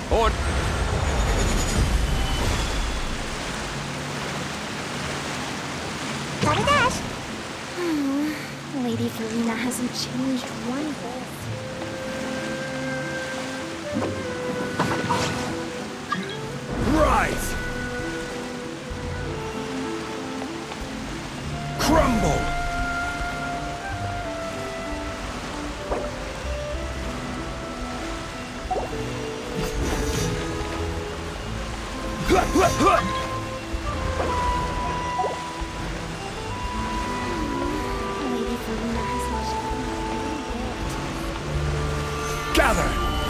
Or... Got a dash! Lady Farina hasn't changed one bit. Rise! Crumble! Lady Farina hasn't changed one bit. Gather!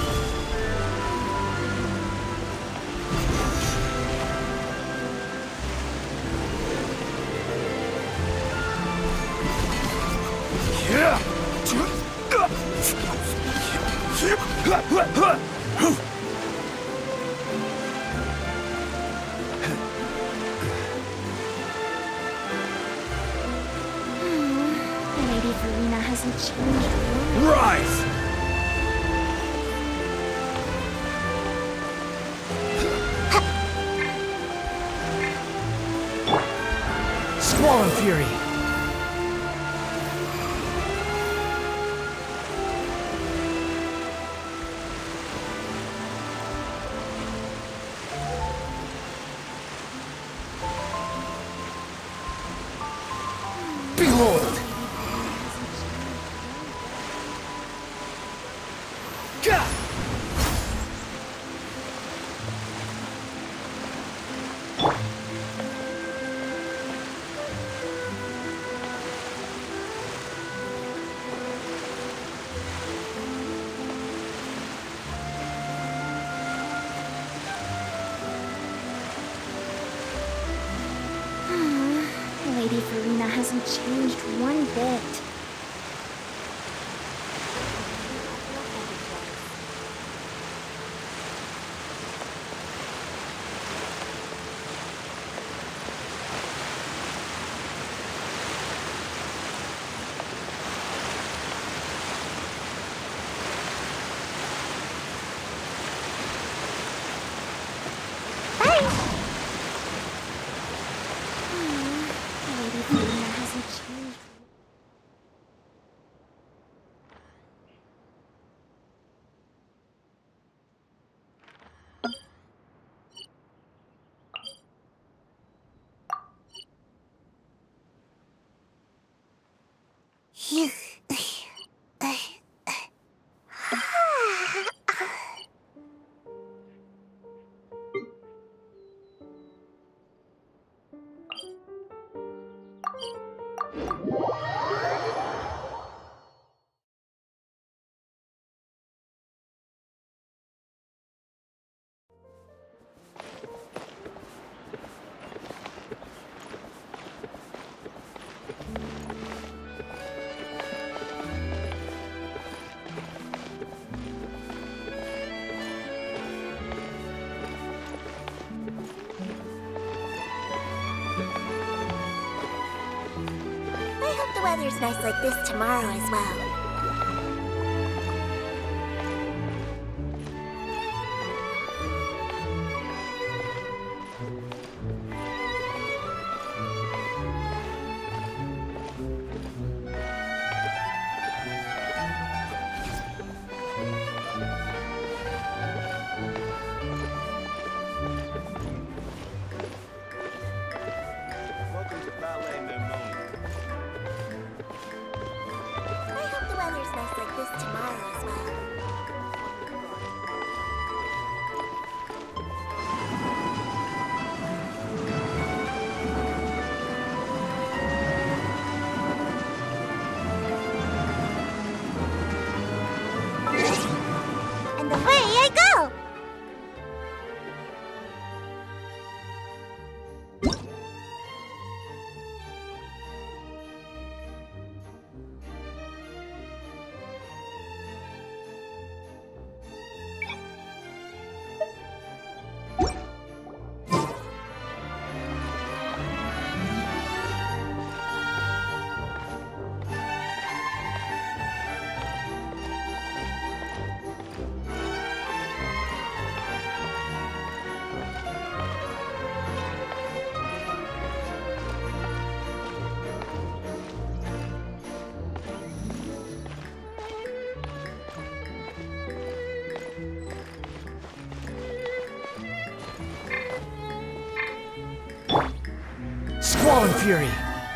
Lady Farina hasn't changed one. Rise! Squall Fury! Behold! Gah! Lady Farina hasn't changed one bit. Lady Farina hasn't changed. I hope the weather's nice like this tomorrow as well. Squall and Fury.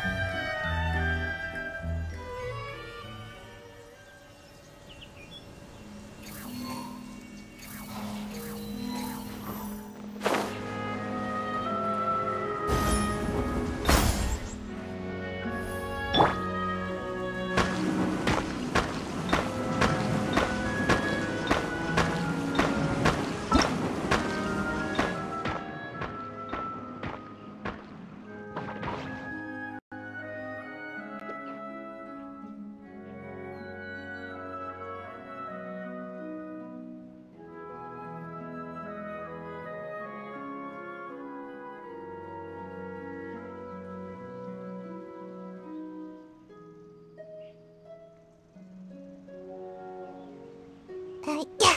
Yeah.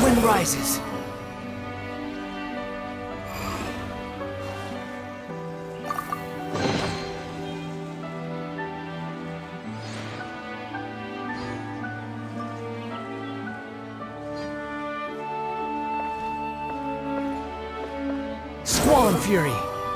wind rises. Squall and fury.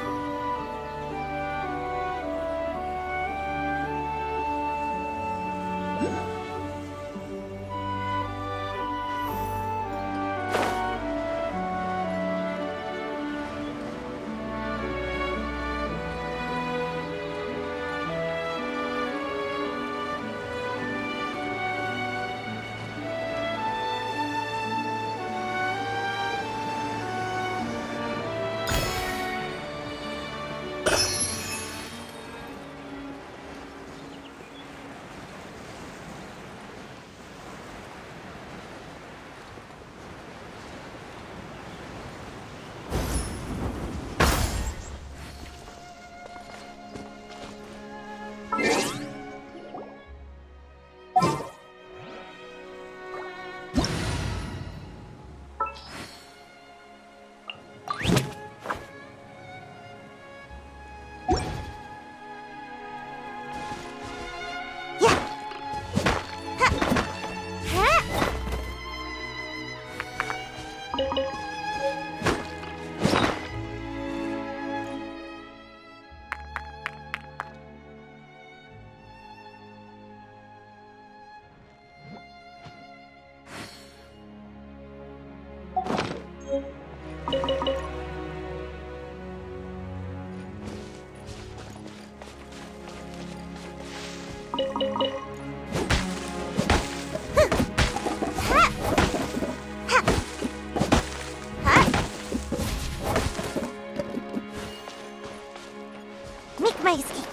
Make my escape.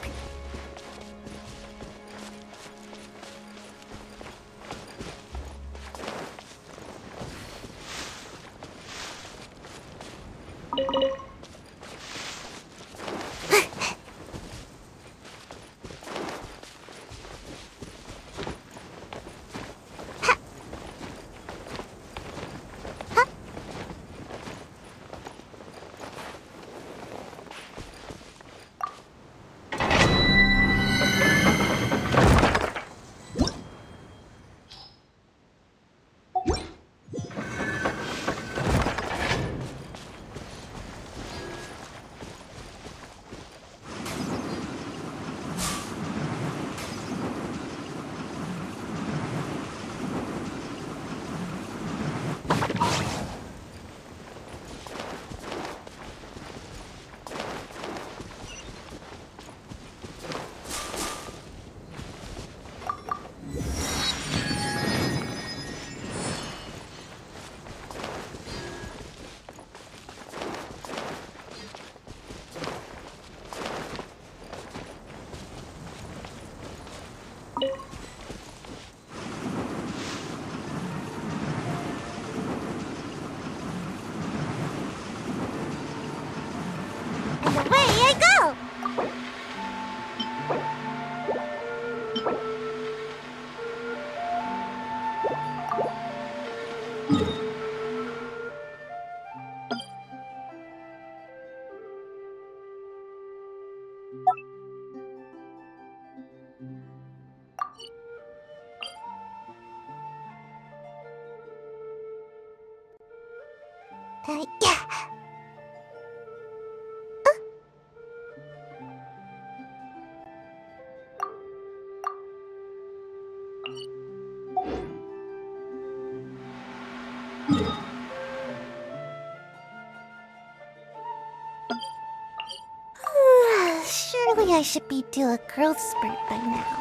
Yeah. Surely I should be due a growth spurt by now.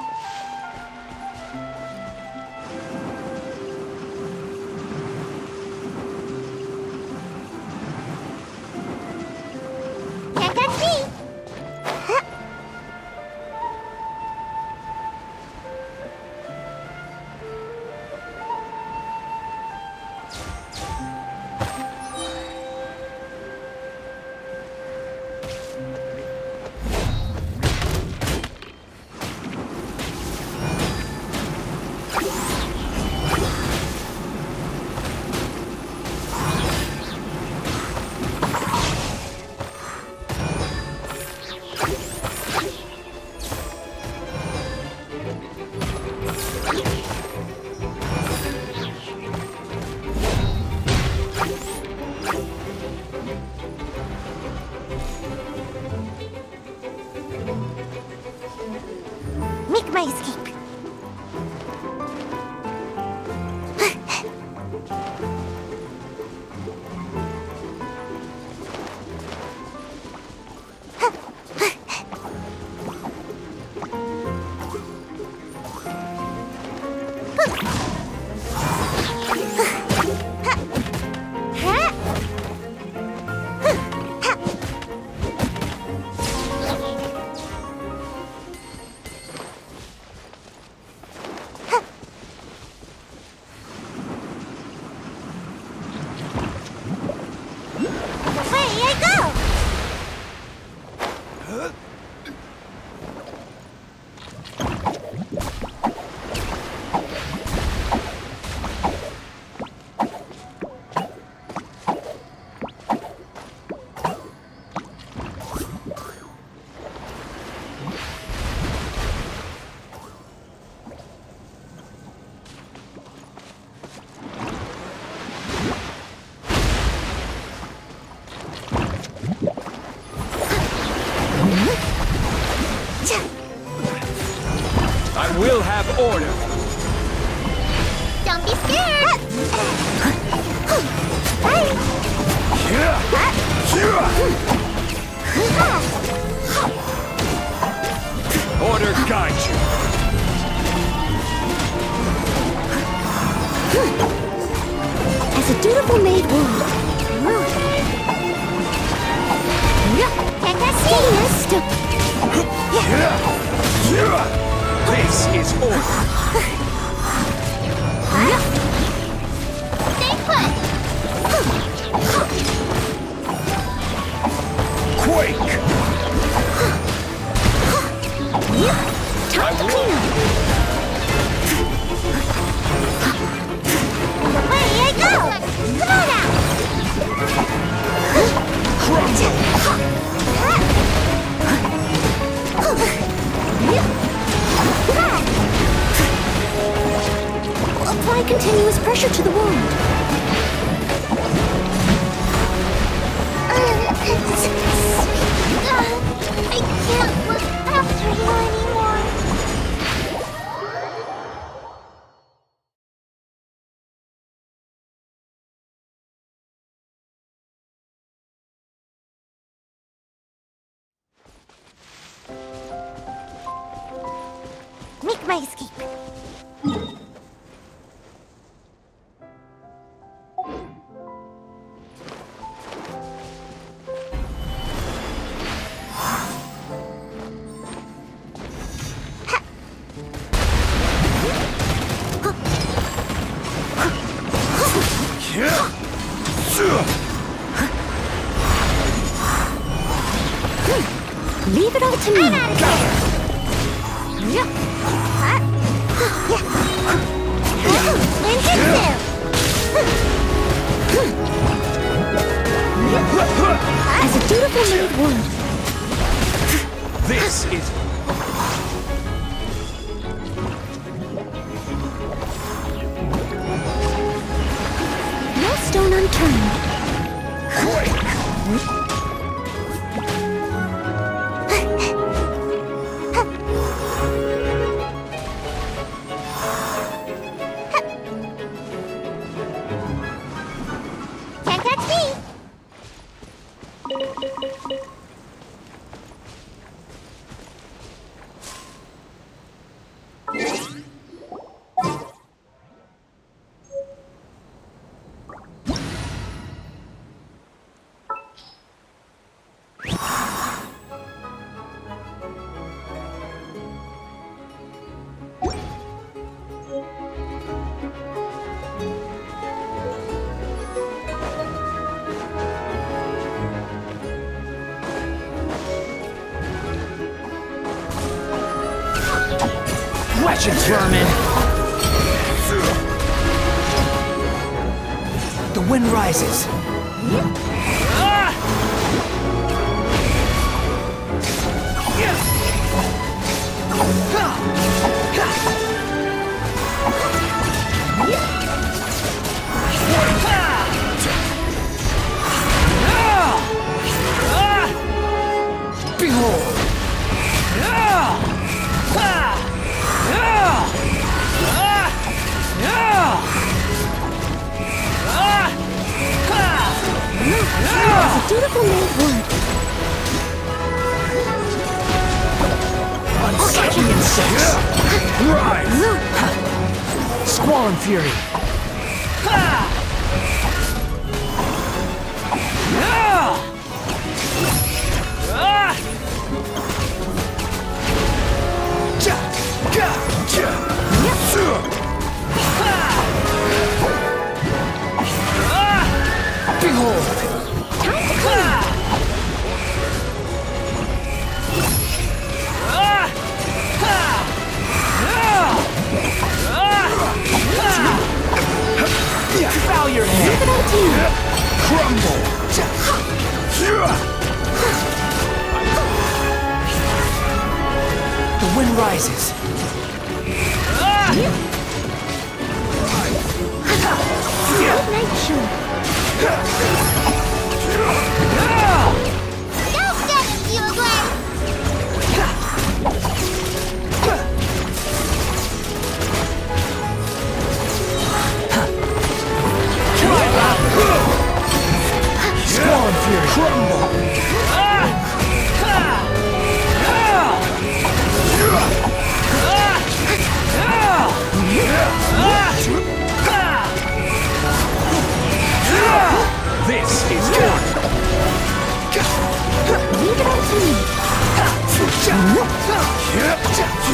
Can't catch me! scared! Order guide you. As a dutiful maid would. Steadiness. This is order. Stay put! Quake! Time to clean up. Away I go! Come on out! Crumble! Apply continuous pressure to the wound. I can't look after you anymore. Make my escape. Leave it all to me. As a dutiful maid would. This is No stone unturned. quake! Can't catch me! Wretched vermin! The wind rises. Behold! As a dutiful maid would. Unsucking insects! Rise! Squall and fury! Behold! Time to clean. Bow your head! Leave it all to you. Crumble! The wind rises. Midnight show. Go get him, you away!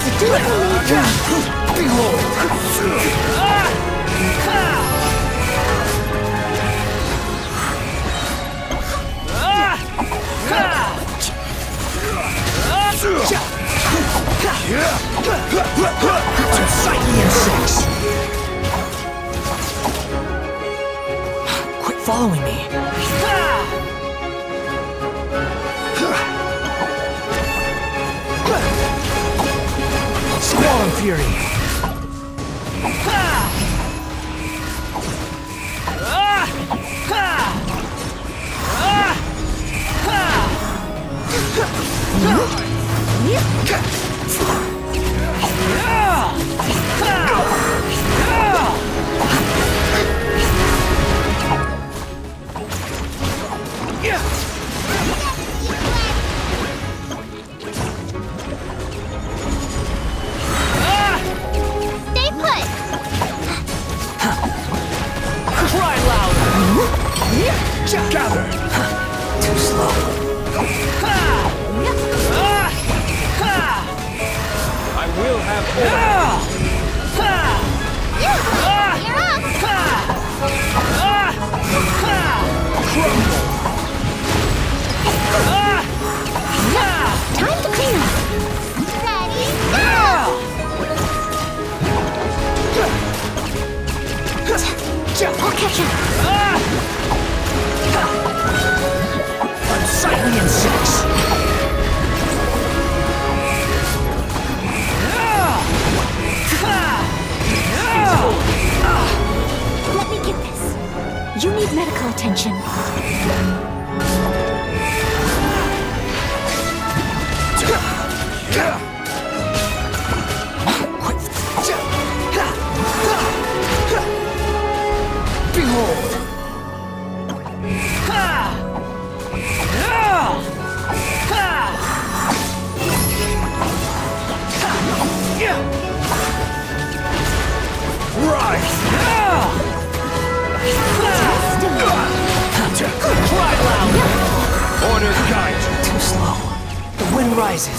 It's a dutiful maid wound. Behold! Unsightly insects! Quit following me. Squall and Fury! Stay put! Cry louder! Gather! Too slow. I will have order. You're up! Crumble! Time to clean up. Ready, go! I'll catch up. Unsightly insects! Let me get this. You need medical attention. Behold! Rise! Cry loud! Orders guide. Too slow. The wind rises.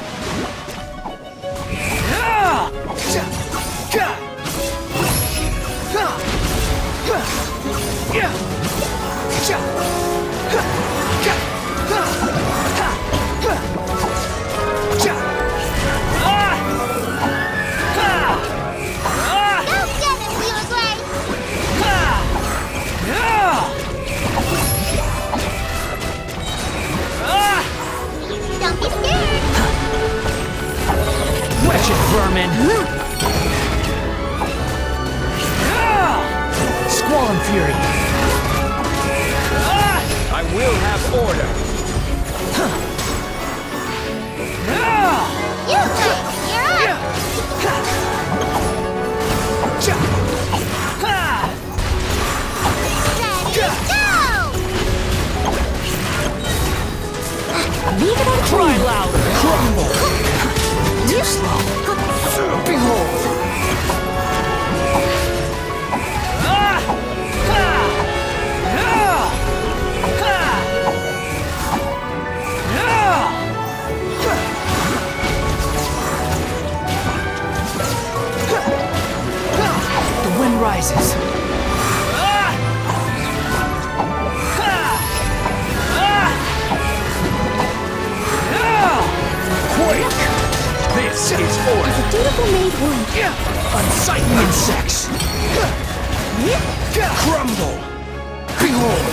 Go get it, Wheeler Gray! Don't be scared! Wretched vermin! Squall and Fury! I will have order. You play! You're up! Ready, go! Leave it on Cry clean. louder! Crumble! Too slow. Behold! The wind rises. Quake! This is order! It's a dutiful maid wound. Unsightly insects! Crumble! Behold!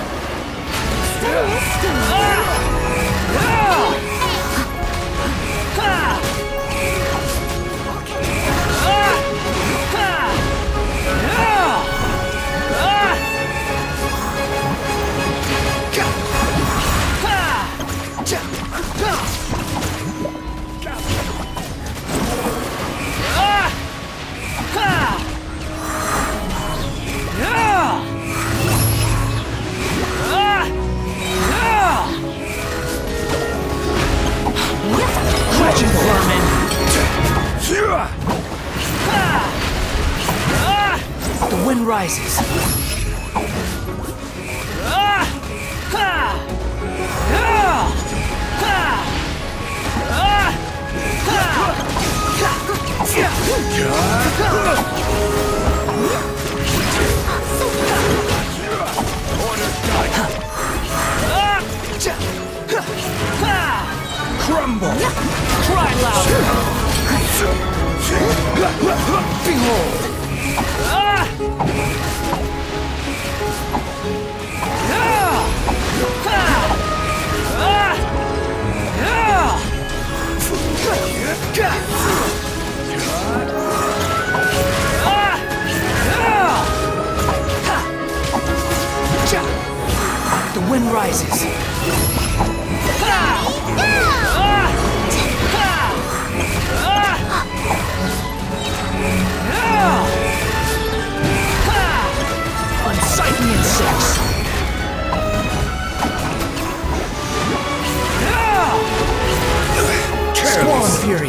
Wretched vermin! The wind rises. Crumble! Cry louder! Behold! The wind rises. Unsightly insects. Squall and fury.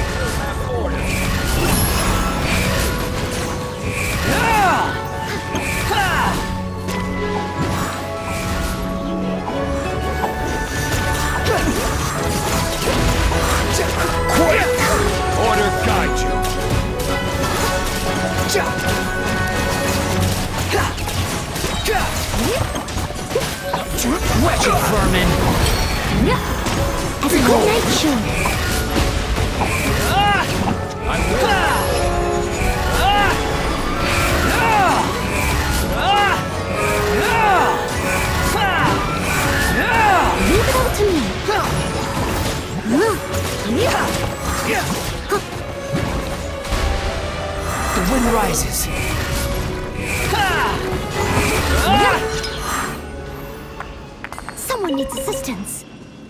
Order guide you. Wretched vermin. Have a good night, Shun. I will. Leave it all to me. The wind rises. Someone needs assistance.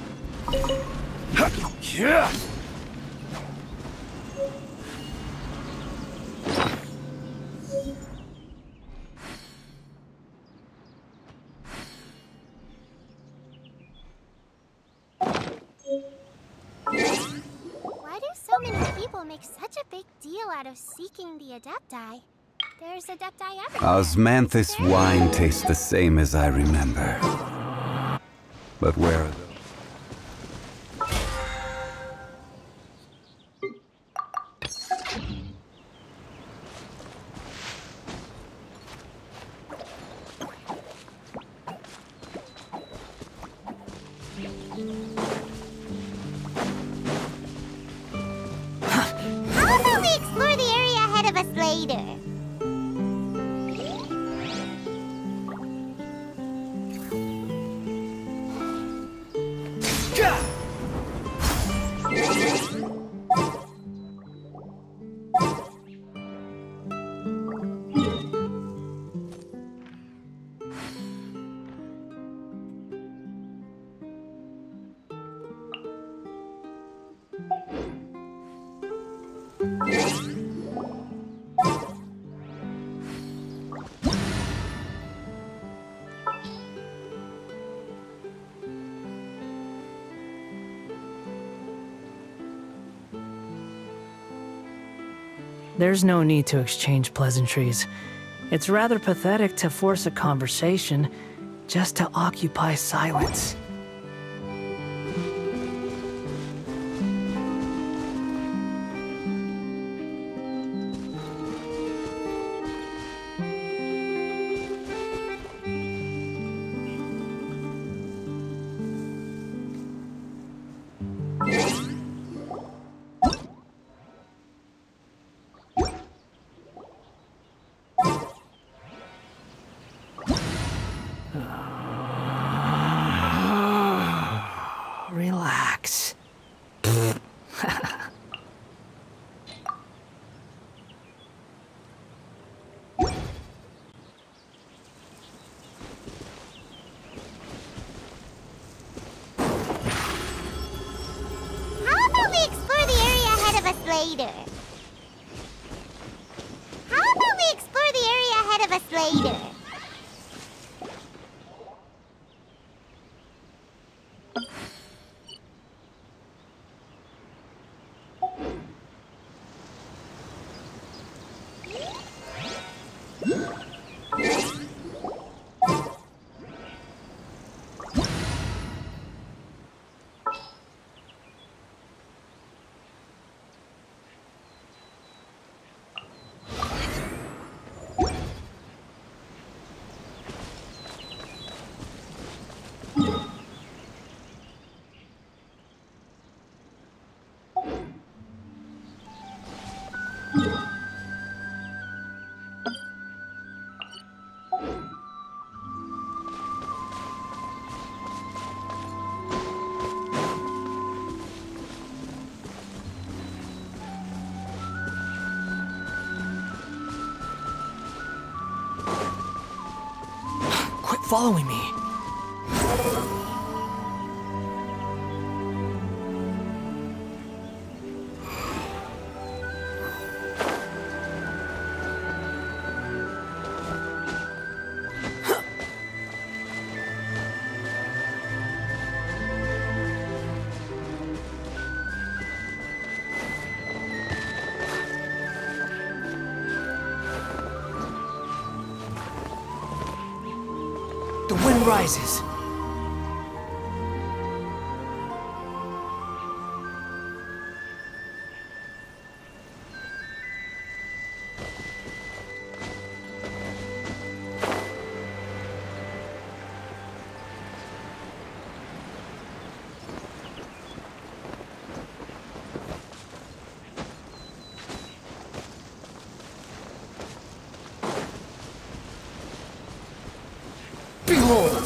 Why do so many people make such a big deal out of seeking the Adepti? There's Adepti everywhere. Osmanthus wine tastes the same as I remember. But where are those? How about we explore the area ahead of us later? There's no need to exchange pleasantries. It's rather pathetic to force a conversation just to occupy silence. Relax. How about we explore the area ahead of us later? How about we explore the area ahead of us later? following me. The wind rises. Behold!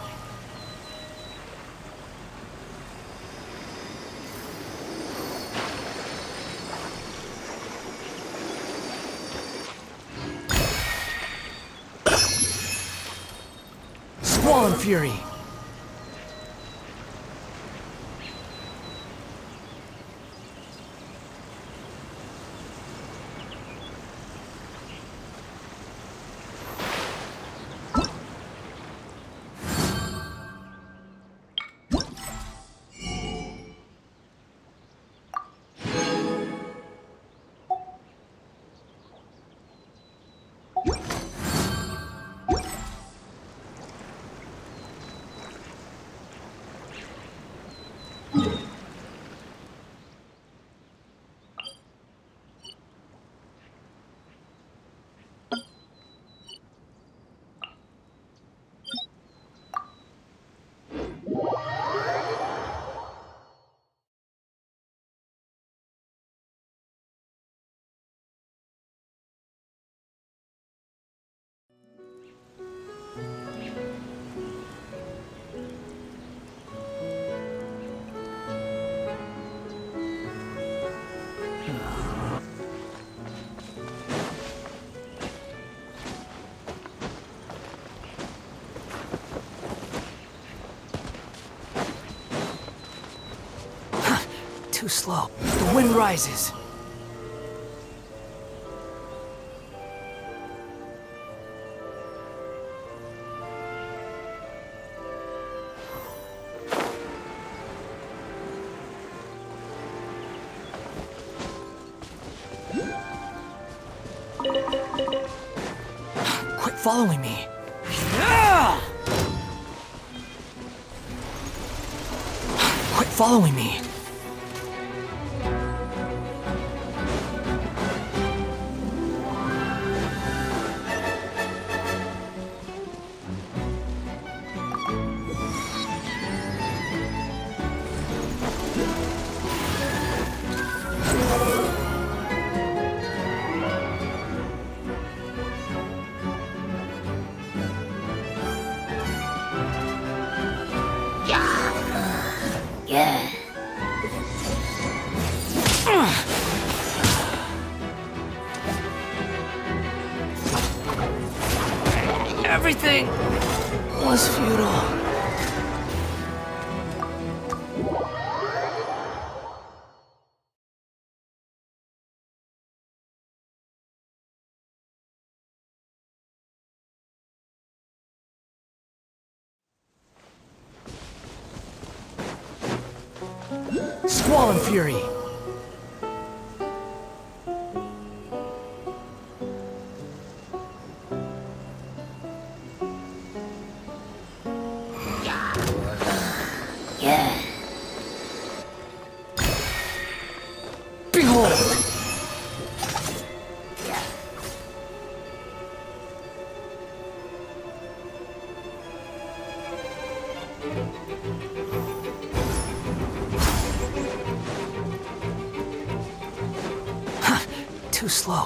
Squall and Fury! Too slow. The wind rises. Quit following me. Quit following me. Everything was futile. Squall and Fury. Behold! Too slow.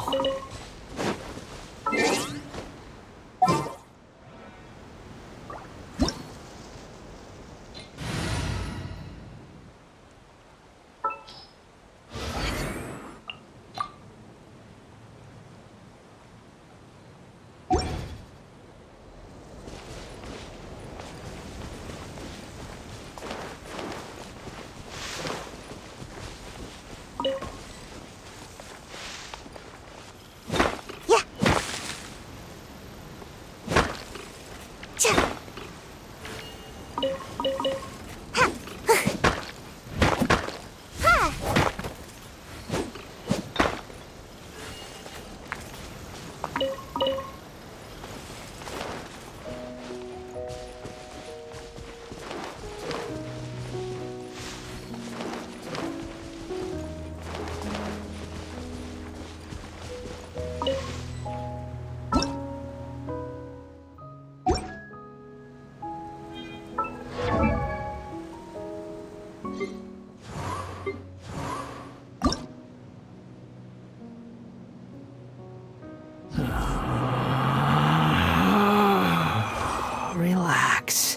Relax.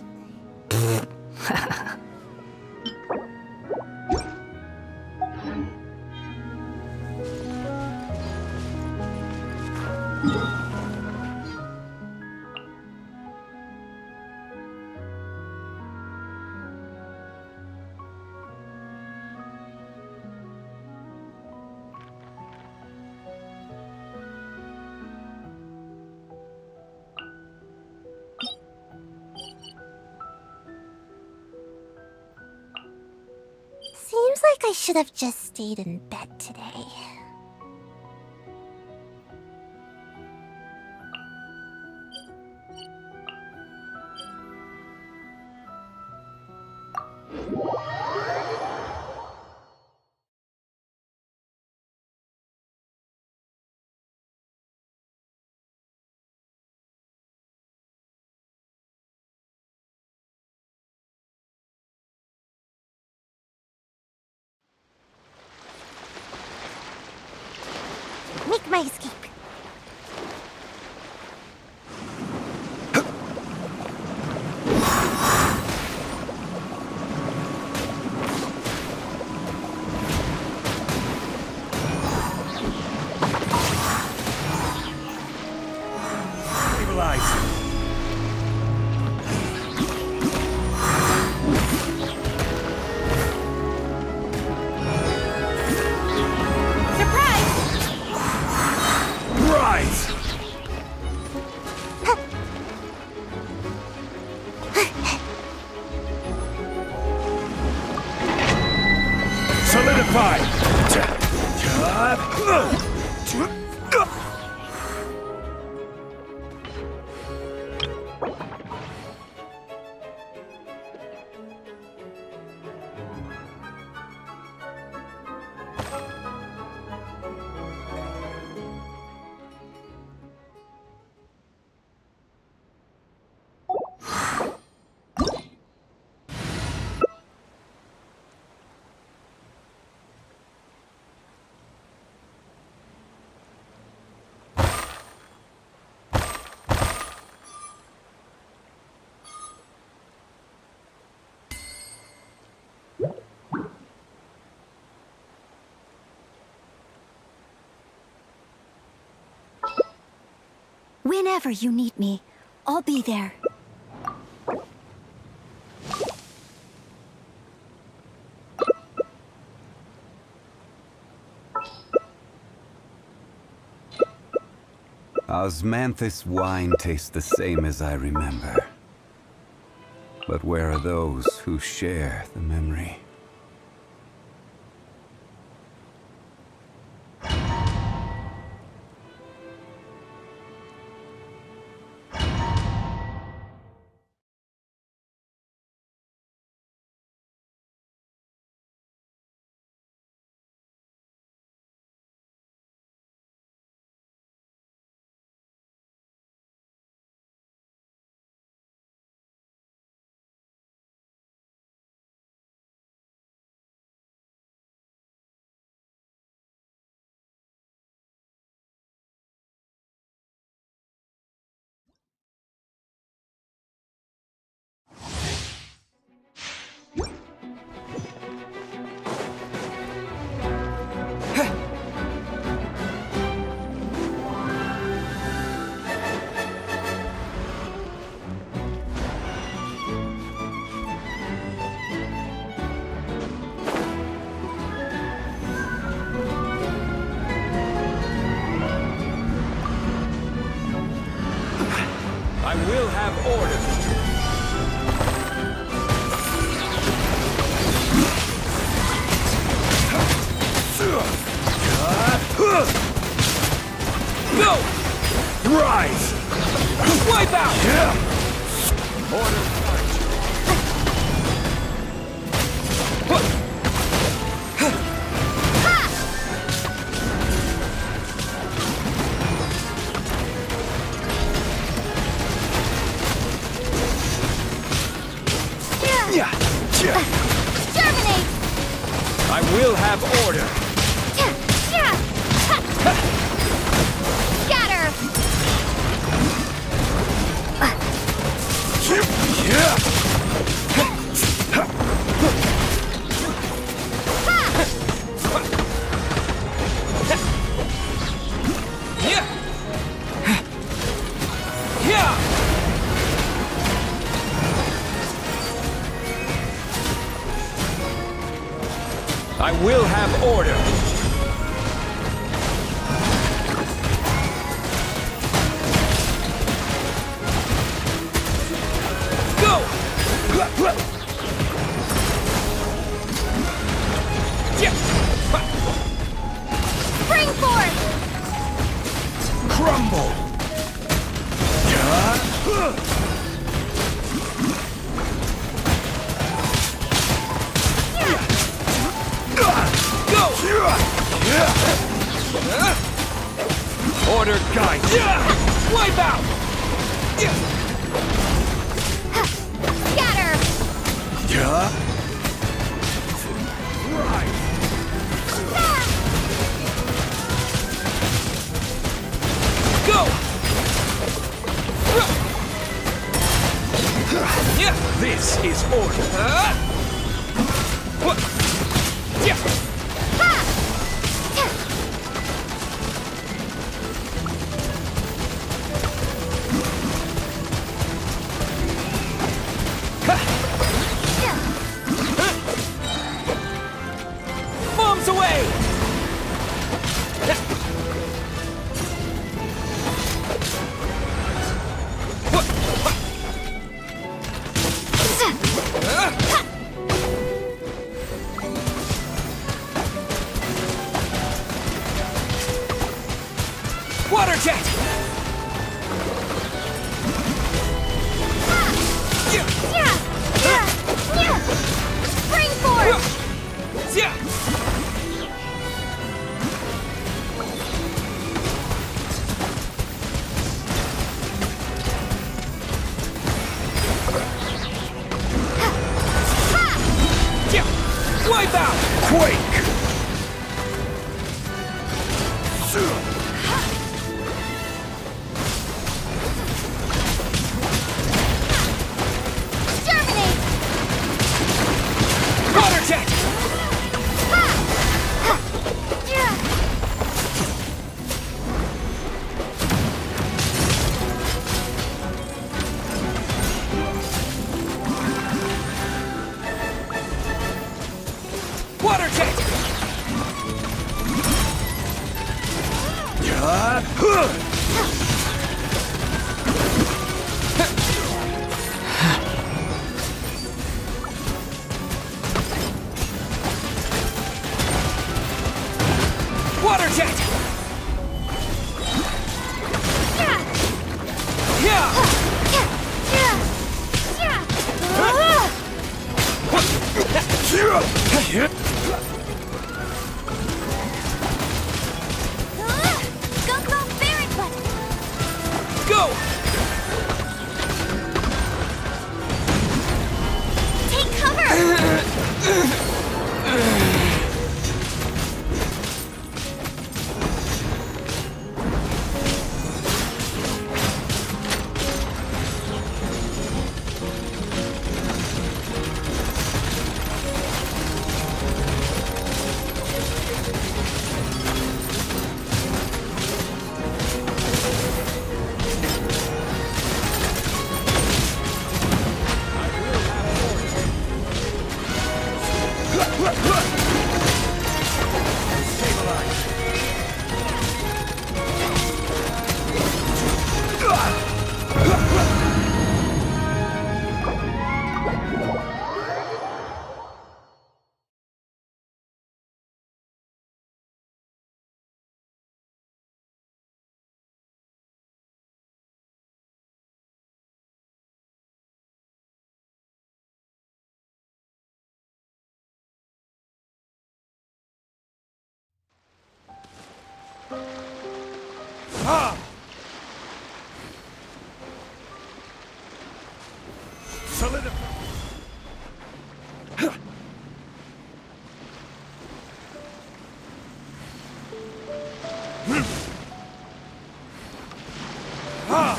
Seems like I should have just stayed in bed today. Make my escape. Stabilize. Rise! Solidify! Whenever you need me, I'll be there. Osmanthus wine tastes the same as I remember. But where are those who share the memory? I will have order. Go! Rise! Wipe out! Order march. Terminate! I will have order. Scatter! I will have order. Go! Spring forth! Crumble! Order guide. Wipe out. Scatter! Right. Go. This is order. Bombs away! Water jet! Spring forth! Wipe out! Quake! Terminate! Water jet! Water jet! Water jet! Go! Take cover! Ha! Solidify. Ha!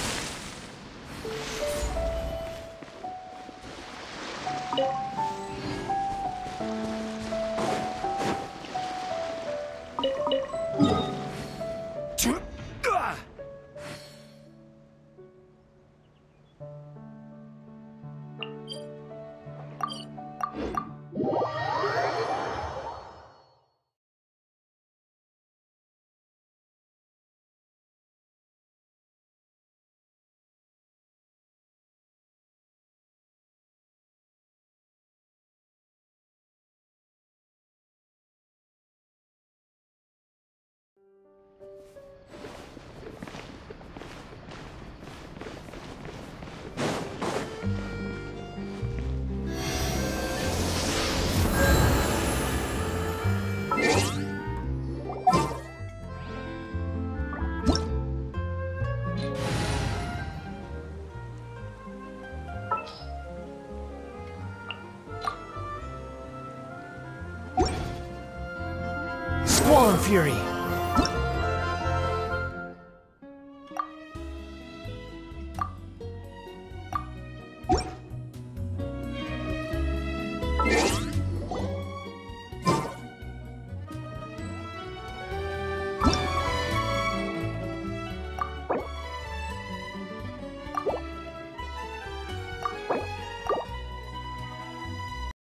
Squall and Fury.